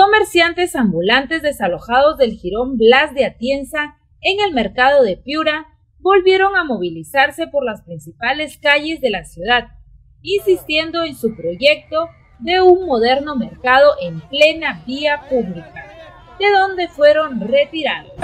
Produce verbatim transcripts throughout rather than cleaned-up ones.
Comerciantes ambulantes desalojados del jirón Blas de Atienza en el mercado de Piura volvieron a movilizarse por las principales calles de la ciudad, insistiendo en su proyecto de un moderno mercado en plena vía pública, de donde fueron retirados.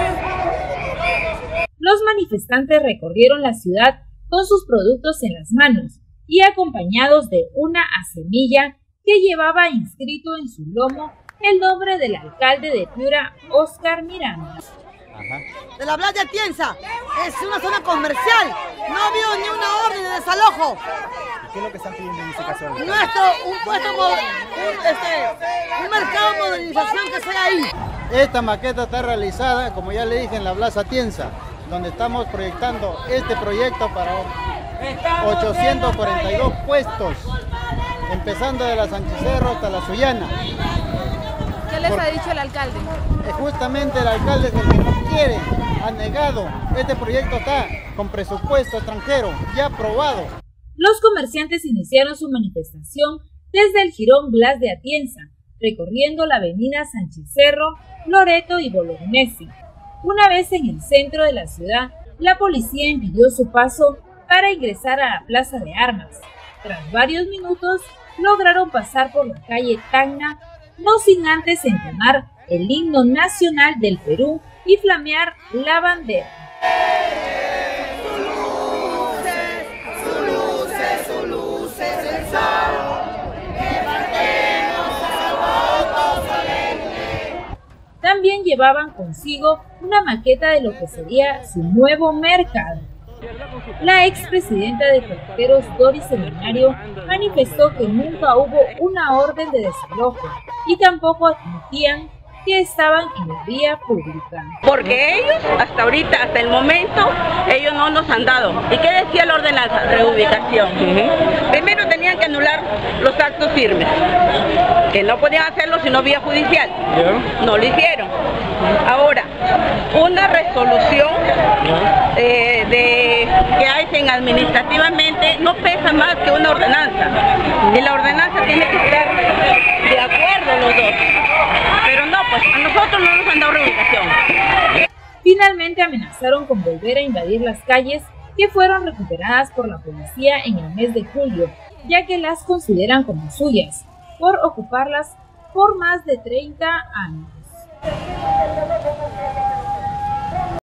Los manifestantes recorrieron la ciudad con sus productos en las manos y acompañados de una acemilla que llevaba inscrito en su lomo el nombre del alcalde de Piura, Óscar Miranda. Ajá. De la Blas de Atienza, es una zona comercial, no ha habido ni una orden de desalojo. ¿Y qué es lo que están pidiendo en este caso? Nuestro, un puesto, un, este, un mercado de modernización que sea ahí. Esta maqueta está realizada, como ya le dije, en la Blas Atienza, donde estamos proyectando este proyecto para ochocientos cuarenta y dos puestos, empezando de la Sánchez Cerro hasta la Sullana. ¿Qué les Por, ha dicho el alcalde? Justamente el alcalde es el que no quiere, ha negado. Este proyecto está con presupuesto extranjero, ya aprobado. Los comerciantes iniciaron su manifestación desde el jirón Blas de Atienza, recorriendo la avenida Sánchez Cerro, Loreto y Bolognesi. Una vez en el centro de la ciudad, la policía impidió su paso para ingresar a la Plaza de Armas. Tras varios minutos, lograron pasar por la calle Tacna, no sin antes entonar el himno nacional del Perú y flamear la bandera. También llevaban consigo una maqueta de lo que sería su nuevo mercado. La expresidenta de Peloteros, Doris Seminario, manifestó que nunca hubo una orden de desalojo y tampoco admitían que estaban en la vía pública. Porque ellos, hasta ahorita, hasta el momento, ellos no nos han dado. ¿Y qué decía la ordenanza? Reubicación. Uh-huh. Primero tenían que anular los actos firmes, que no podían hacerlo sino vía judicial. Yeah. No lo hicieron. Ahora, una resolución eh, de que hacen administrativamente no pesa más que una ordenanza. Y la ordenanza tiene que estar de acuerdo los dos. Pero no, pues a nosotros no nos han dado reubicación. Finalmente amenazaron con volver a invadir las calles que fueron recuperadas por la policía en el mes de julio, ya que las consideran como suyas, por ocuparlas por más de treinta años.